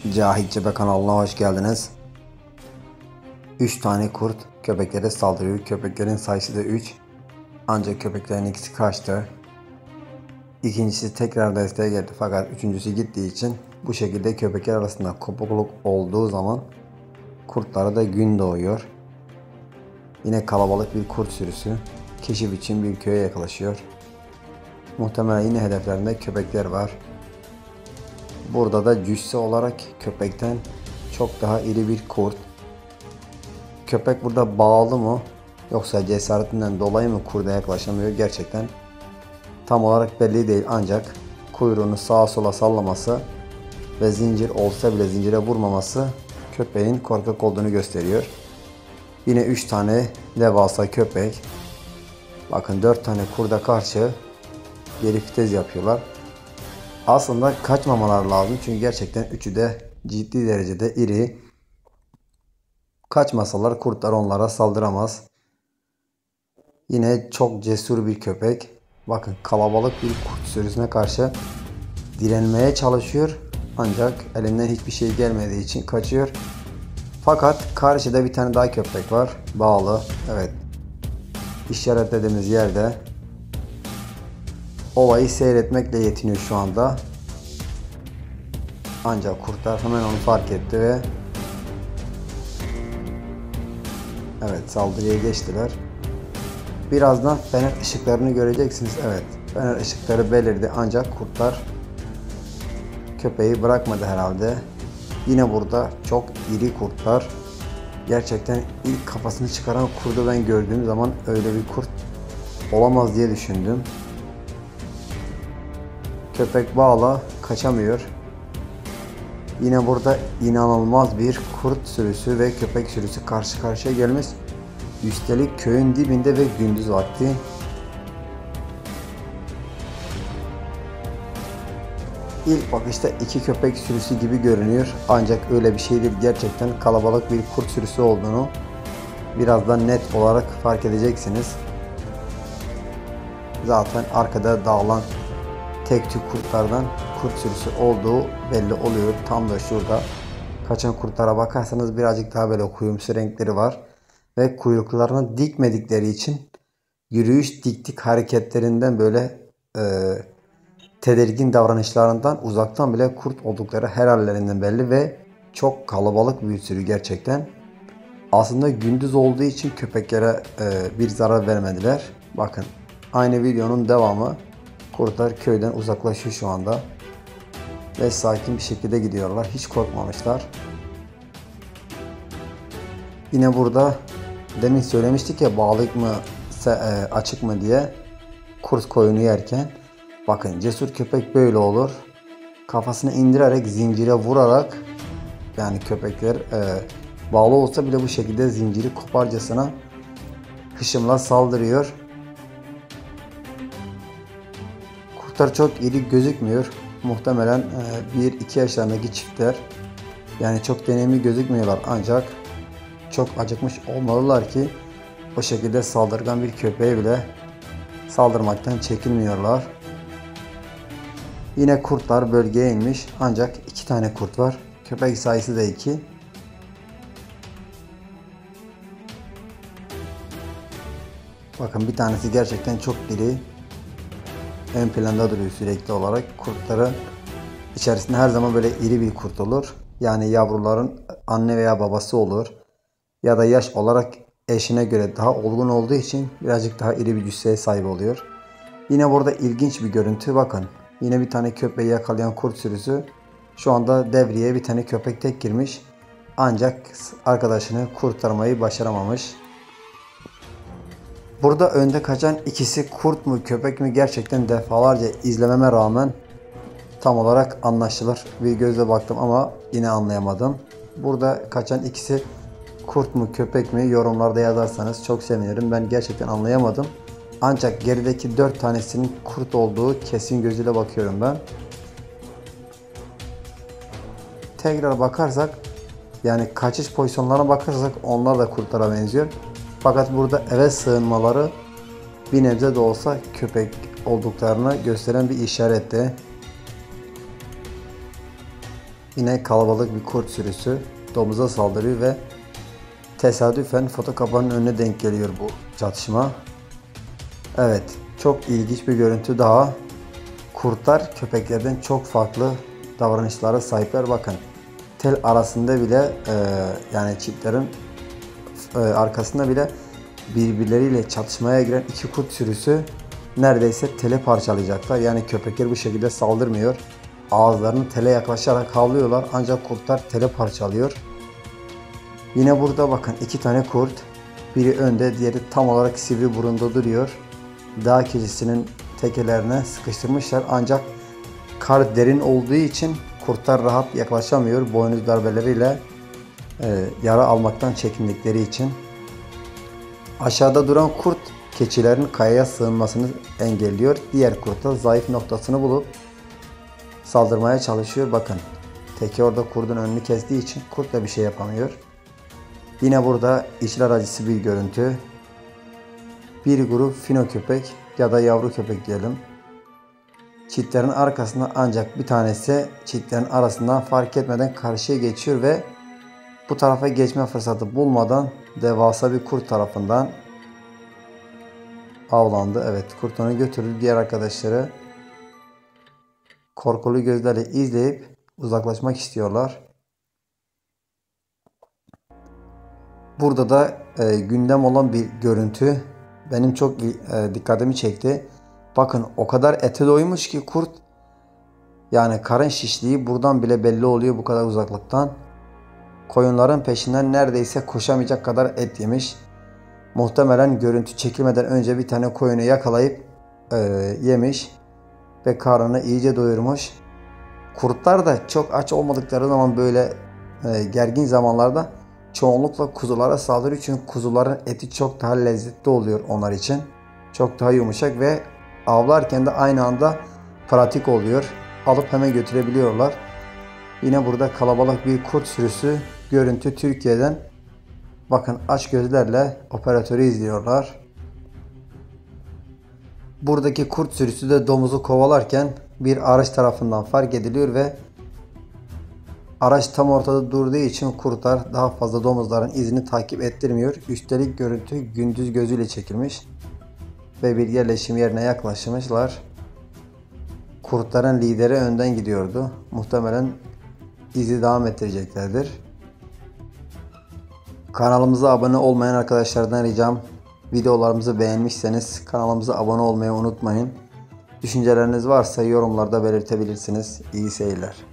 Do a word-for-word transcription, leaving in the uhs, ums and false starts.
Cahit Cebe kanalına hoş geldiniz. üç tane kurt köpeklere saldırıyor. Köpeklerin sayısı da üç. Ancak köpeklerin ikisi kaçtı. İkincisi tekrar desteğe geldi fakat üçüncüsü gittiği için bu şekilde köpekler arasında kopukluk olduğu zaman kurtlara da gün doğuyor. Yine kalabalık bir kurt sürüsü keşif için bir köye yaklaşıyor. Muhtemelen yine hedeflerinde köpekler var. Burada da cüsse olarak köpekten çok daha iri bir kurt. Köpek burada bağlı mı yoksa cesaretinden dolayı mı kurda yaklaşamıyor gerçekten tam olarak belli değil, ancak kuyruğunu sağa sola sallaması ve zincir olsa bile zincire vurmaması köpeğin korkak olduğunu gösteriyor. Yine üç tane devasa köpek. Bakın dört tane kurda karşı geri vites yapıyorlar. Aslında kaçmamalar lazım çünkü gerçekten üçü de ciddi derecede iri. Kaçmasalar kurtlar onlara saldıramaz. Yine çok cesur bir köpek. Bakın kalabalık bir kurt sürüsüne karşı direnmeye çalışıyor. Ancak elinden hiçbir şey gelmediği için kaçıyor. Fakat karşıda bir tane daha köpek var. Bağlı. Evet. İşaretlediğimiz yerde. Olayı seyretmekle yetiniyor şu anda. Ancak kurtlar hemen onu fark etti ve evet, saldırıya geçtiler. Birazdan fener ışıklarını göreceksiniz. Evet, fener ışıkları belirdi ancak kurtlar köpeği bırakmadı herhalde. Yine burada çok iri kurtlar. Gerçekten ilk kafasını çıkaran kurdu ben gördüğüm zaman öyle bir kurt olamaz diye düşündüm. Köpek bağla, kaçamıyor. Yine burada inanılmaz bir kurt sürüsü ve köpek sürüsü karşı karşıya gelmiş. Üstelik köyün dibinde ve gündüz vakti. İlk bakışta iki köpek sürüsü gibi görünüyor. Ancak öyle bir şey değil. Gerçekten kalabalık bir kurt sürüsü olduğunu birazdan net olarak fark edeceksiniz. Zaten arkada dağılan tek tük kurtlardan kurt sürüsü olduğu belli oluyor. Tam da şurada kaçan kurtlara bakarsanız birazcık daha böyle kuyumsu renkleri var. Ve kuyruklarını dikmedikleri için yürüyüş diktik hareketlerinden böyle e, tedirgin davranışlarından uzaktan bile kurt oldukları her hallerinden belli ve çok kalabalık bir sürü gerçekten. Aslında gündüz olduğu için köpeklere e, bir zarar vermediler. Bakın aynı videonun devamı. Kurtlar köyden uzaklaşıyor şu anda. Ve sakin bir şekilde gidiyorlar. Hiç korkmamışlar. Yine burada demin söylemiştik ya bağlık mı açık mı diye kurt koyunu yerken. Bakın cesur köpek böyle olur. Kafasını indirerek zincire vurarak, yani köpekler e, bağlı olsa bile bu şekilde zinciri koparcasına hışımla saldırıyor. Kurtlar çok iri gözükmüyor. Muhtemelen bir iki yaşlarındaki çiftler. Yani çok deneyimli gözükmüyorlar ancak çok acıkmış olmalılar ki o şekilde saldırgan bir köpeğe bile saldırmaktan çekinmiyorlar. Yine kurtlar bölgeye inmiş ancak iki tane kurt var. Köpek sayısı da iki. Bakın bir tanesi gerçekten çok iri. Ön planda duruyor sürekli olarak. Kurtların içerisinde her zaman böyle iri bir kurt olur. Yani yavruların anne veya babası olur. Ya da yaş olarak eşine göre daha olgun olduğu için birazcık daha iri bir cüsseye sahip oluyor. Yine burada ilginç bir görüntü, bakın. Yine bir tane köpeği yakalayan kurt sürüsü. Şu anda devreye bir tane köpek tek girmiş. Ancak arkadaşını kurtarmayı başaramamış. Burada önde kaçan ikisi kurt mu köpek mi gerçekten defalarca izlememe rağmen tam olarak anlaşılır. Bir gözle baktım ama yine anlayamadım. Burada kaçan ikisi kurt mu köpek mi yorumlarda yazarsanız çok sevinirim. Ben gerçekten anlayamadım. Ancak gerideki dört tanesinin kurt olduğu kesin gözüyle bakıyorum ben. Tekrar bakarsak, yani kaçış pozisyonlarına bakarsak onlar da kurtlara benziyor. Fakat burada eve sığınmaları bir nebze de olsa köpek olduklarını gösteren bir işaretti. Yine kalabalık bir kurt sürüsü domuza saldırıyor ve tesadüfen foto kapağının önüne denk geliyor bu çatışma. Evet, çok ilginç bir görüntü daha. Kurtlar köpeklerden çok farklı davranışlara sahipler. Bakın, tel arasında bile e, yani çiftlerin e, arkasında bile birbirleriyle çatışmaya giren iki kurt sürüsü neredeyse tele parçalayacaklar. Yani köpekler bu şekilde saldırmıyor. Ağızlarını tele yaklaşarak havlıyorlar ancak kurtlar tele parçalıyor. Yine burada bakın, iki tane kurt, biri önde, diğeri tam olarak sivri burunda duruyor. Dağ keçisinin tekelerine sıkıştırmışlar ancak kar derin olduğu için kurtlar rahat yaklaşamıyor. Boynuz darbeleriyle e, yara almaktan çekindikleri için. Aşağıda duran kurt keçilerin kayaya sığınmasını engelliyor. Diğer kurt da zayıf noktasını bulup saldırmaya çalışıyor. Bakın, teke orada kurdun önünü kestiği için kurt da bir şey yapamıyor. Yine burada içler acısı bir görüntü. Bir grup fino köpek ya da yavru köpek diyelim. Çitlerin arkasında ancak bir tanesi çitlerin arasından fark etmeden karşıya geçiyor ve bu tarafa geçme fırsatı bulmadan devasa bir kurt tarafından avlandı. Evet, kurt onu götürdü. Diğer arkadaşları korkulu gözlerle izleyip uzaklaşmak istiyorlar. Burada da e, gündem olan bir görüntü benim çok e, dikkatimi çekti. Bakın, o kadar ete doymuş ki kurt, yani karın şişliği buradan bile belli oluyor bu kadar uzaklıktan. Koyunların peşinden neredeyse koşamayacak kadar et yemiş. Muhtemelen görüntü çekilmeden önce bir tane koyunu yakalayıp e, yemiş ve karnını iyice doyurmuş. Kurtlar da çok aç olmadıkları zaman, böyle e, gergin zamanlarda çoğunlukla kuzulara saldırıyor. Çünkü kuzuların eti çok daha lezzetli oluyor onlar için. Çok daha yumuşak ve avlarken de aynı anda pratik oluyor. Alıp hemen götürebiliyorlar. Yine burada kalabalık bir kurt sürüsü görüntü Türkiye'den. Bakın, aç gözlerle operatörü izliyorlar. Buradaki kurt sürüsü de domuzu kovalarken bir araç tarafından fark ediliyor ve araç tam ortada durduğu için kurtlar daha fazla domuzların izini takip ettirmiyor. Üstelik görüntü gündüz gözüyle çekilmiş ve bir yerleşim yerine yaklaşmışlar. Kurtların lideri önden gidiyordu. Muhtemelen izi devam ettireceklerdir. Kanalımıza abone olmayan arkadaşlardan ricam, videolarımızı beğenmişseniz kanalımıza abone olmayı unutmayın. Düşünceleriniz varsa yorumlarda belirtebilirsiniz. İyi seyirler.